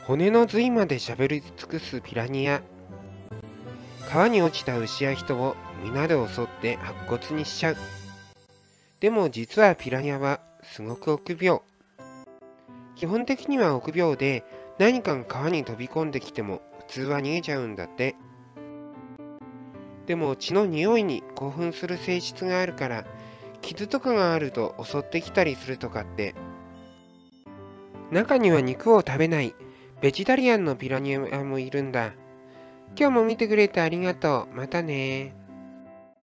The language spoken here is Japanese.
骨の髄までしゃべり尽くすピラニア。川に落ちた牛や人を皆で襲って白骨にしちゃう。でも実はピラニアはすごく臆病。基本的には臆病で、何かが川に飛び込んできても普通は逃げちゃうんだって。でも血の匂いに興奮する性質があるから、傷とかがあると襲ってきたりするとかって。中には肉を食べないベジタリアンのピラニアもいるんだ。今日も見てくれてありがとう。またね。